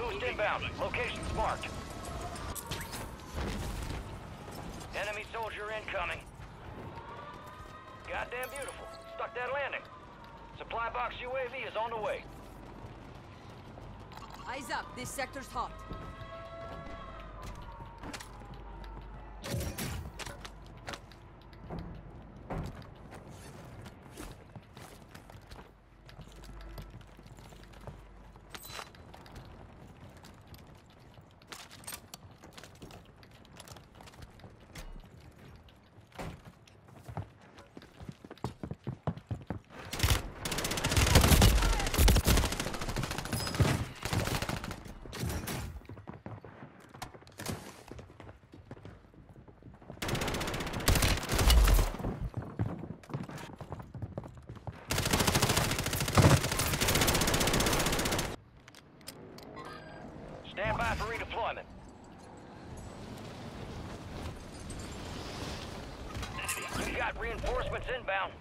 Outpost inbound. Location's marked. Enemy soldier incoming. Goddamn beautiful. Stuck that landing. Supply box UAV is on the way. Eyes up. This sector's hot. Stand by for redeployment. We got reinforcements inbound.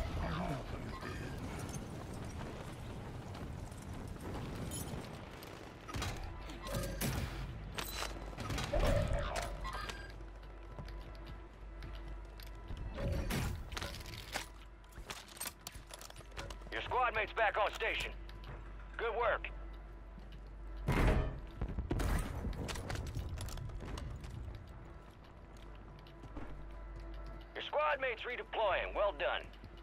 Your squad mate's back on station. Good work. Squad mates redeploying. Well done.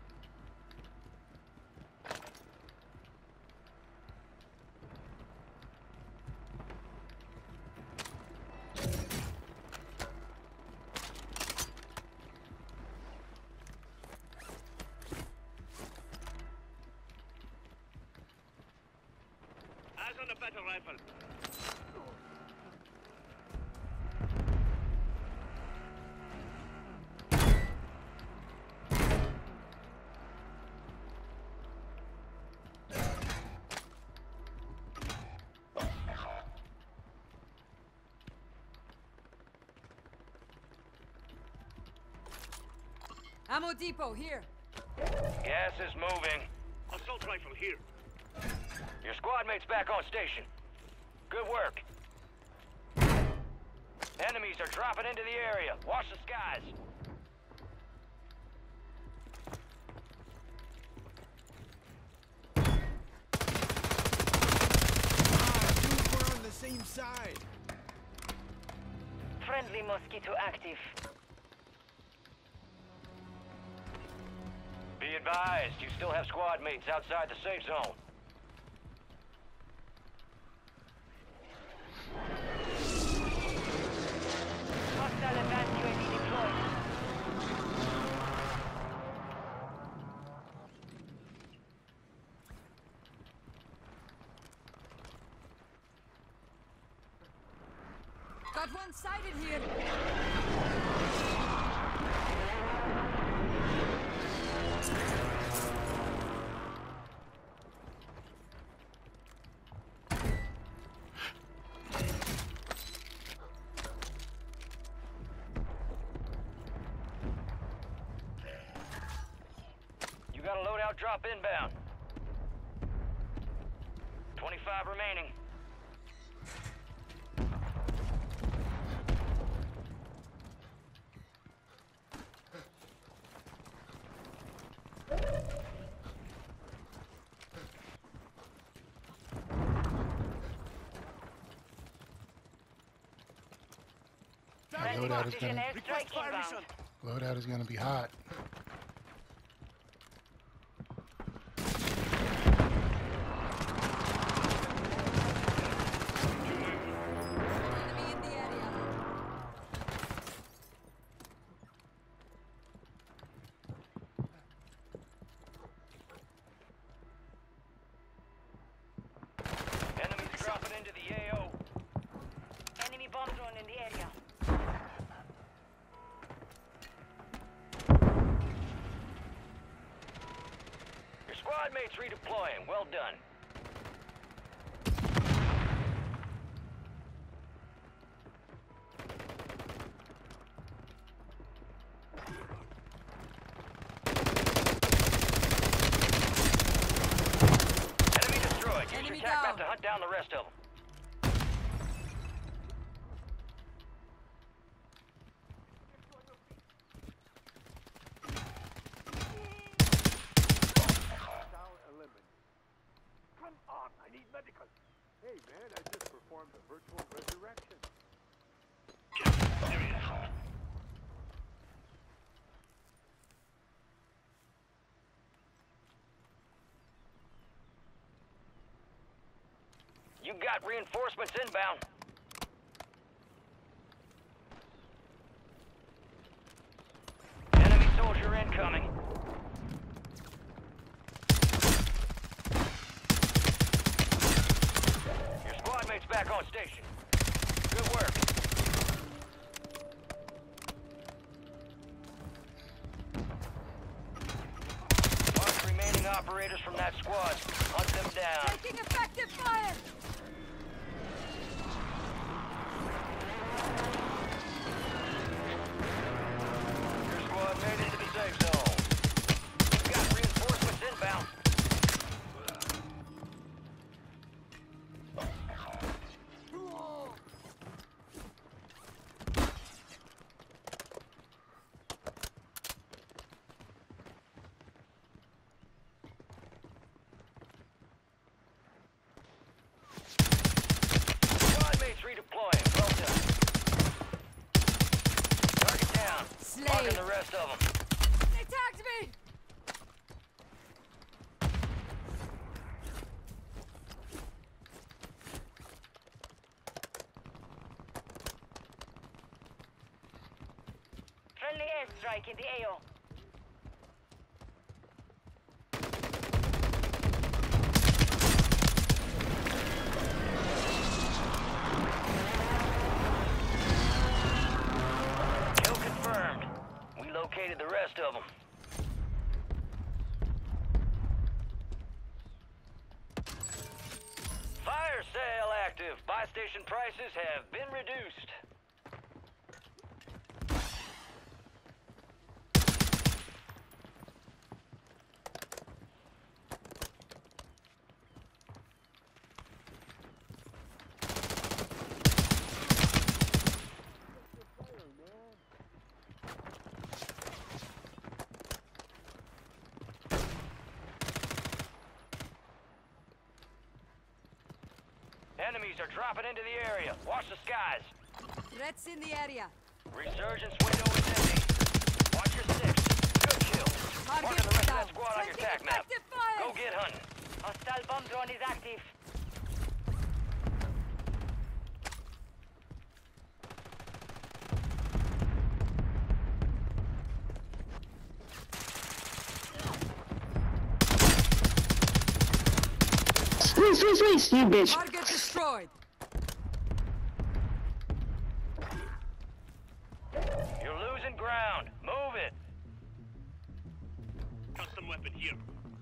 Eyes on the battle rifle. Ammo depot here. Gas is moving. Assault rifle here. Your squad mate's back on station. Good work. Enemies are dropping into the area. Watch the skies. We're on the same side. Friendly mosquito active. Be advised, you still have squad mates outside the safe zone. Hostile advanced UAV deployed. Got one sighted here. You got a loadout drop inbound. 25 remaining. Friendly Loadout is precision gonna airstrike inbound. loadout is gonna be hot. Enemy in the area. Enemies dropping into the AO. Enemy bomb drone in the area. Your squad mates redeploying. Well done. Enemy destroyed. Use your Enemy attack map down. to hunt down the rest of them. medical. Hey, man, I just performed a virtual resurrection. Area hot. You got reinforcements inbound. Enemy soldier incoming. Your squad mate's back on station. Good work. Mark remaining operators from that squad. Hunt them down. Taking effective fire! Your squad made it to the safe zone. You got reinforcements inbound. Squad mates redeploying. Well done. Target down. Marking Slay! the rest of them. They tagged me! Friendly airstrike in the AO. Kill confirmed. We located the rest of them. Fire sale active. Buy station prices have been reduced. Enemies are dropping into the area. Watch the skies. Threats in the area. Resurgence window is empty. Watch your six. Good kill. Marking the rest of that squad on your Taking tac map. effective fire! Go get hunting. Hostile bomb drone is active. Squeeze, you bitch. Target destroyed. You're losing ground. Move it. Custom weapon here.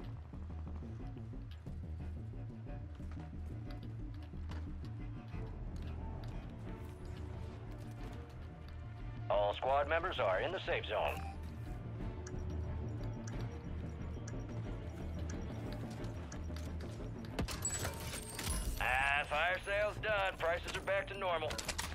All squad members are in the safe zone. Fire sale's done. Prices are back to normal.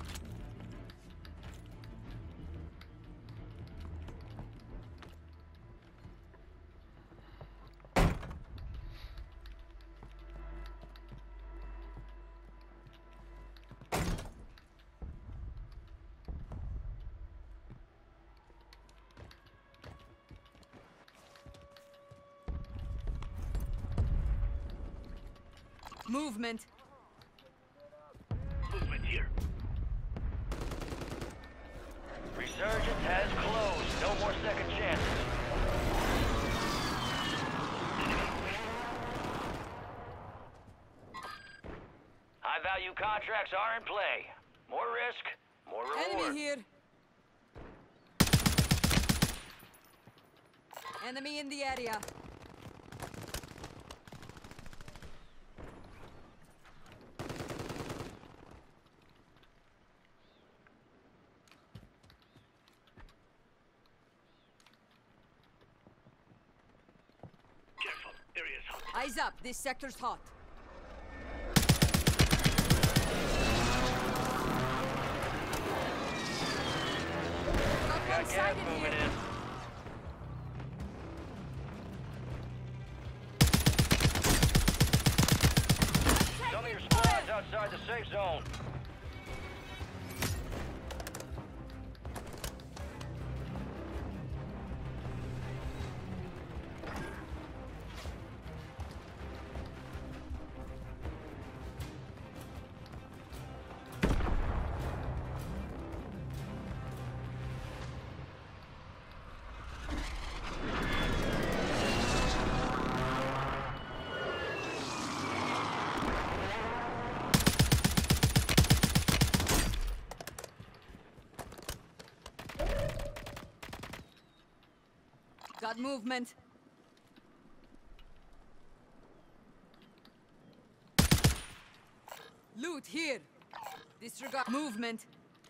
Movement. Movement here. Resurgence has closed. No more second chances. High-value contracts are in play. More risk, more reward. Enemy here. Enemy in the area. Careful. Area's hot. Eyes up. This sector's hot. Got one Got gas sighted moving here. in. zone. Got movement. Loot here. Disregard movement.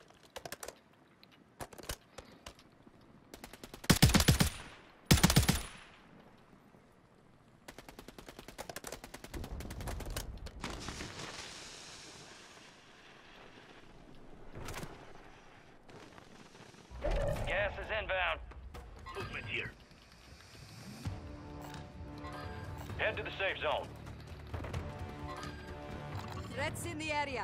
Gas is inbound. Movement here. Head to the safe zone. Threats in the area.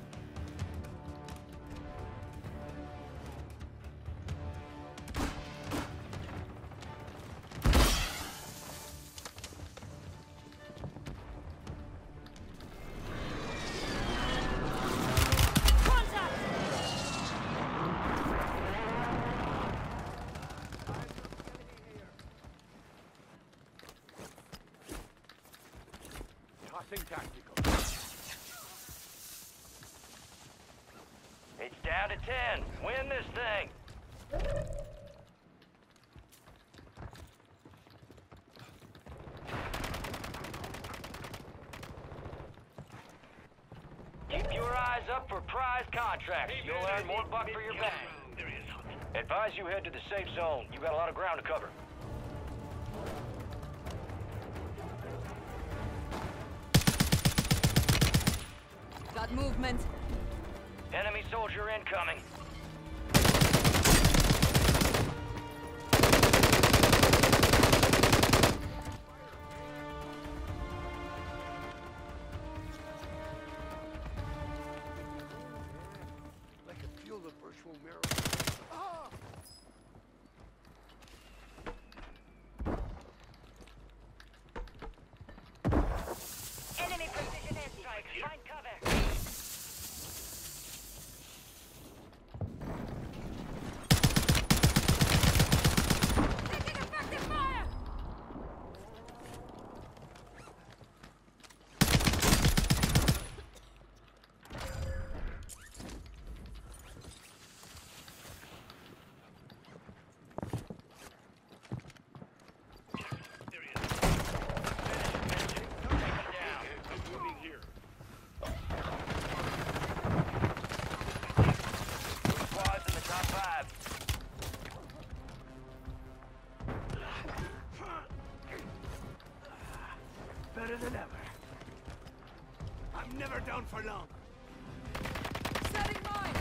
Tossing tactical. It's down to 10. Win this thing. Keep your eyes up for prize contracts. You'll earn more buck for your bang. There he is. Advise you head to the safe zone. You got a lot of ground to cover. Got movement. Enemy soldier incoming. Like a feel the virtual mirror. Ah! Enemy precision airstrike. Find cover. Taking effective fire! There he is. I'm moving here. Squads in the top 5. Better than ever. I'm never down for long. Setting mine!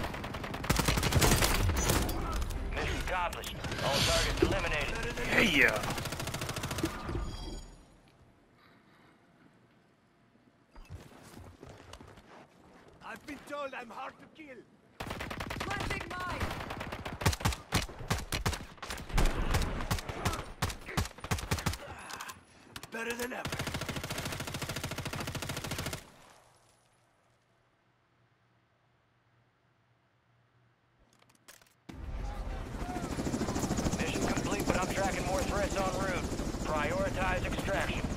Mission accomplished. All targets eliminated. Yeah. I've been told I'm hard to kill. Planting mine! Better than ever. Mission complete, but I'm tracking more threats en route. Prioritize extraction.